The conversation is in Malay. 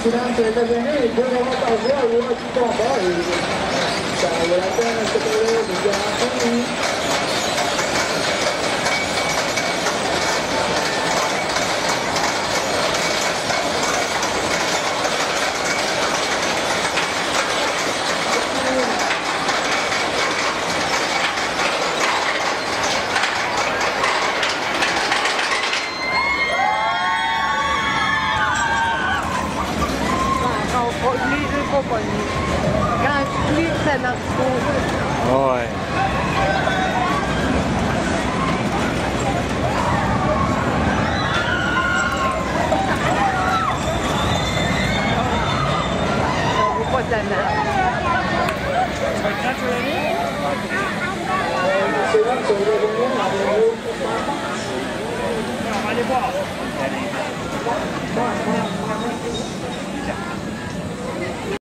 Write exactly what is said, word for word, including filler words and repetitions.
vicinanze del Venere, buona volta al gol, uno ci trova, ciao, la pena che volevo, andiamo. Kan flytta när skolan. Oj. På den här. Ja, det är bra.